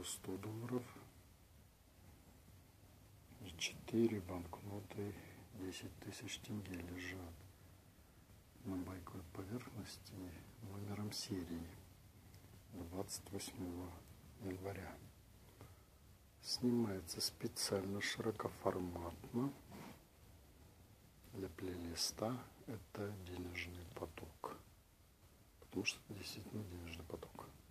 по 100 долларов. И 4 банкноты 10 тысяч тенге лежат на бойкой поверхности номером серии 28 января. Снимается специально широкоформатно для плейлиста. Это денежный поток, потому что это действительно денежный поток.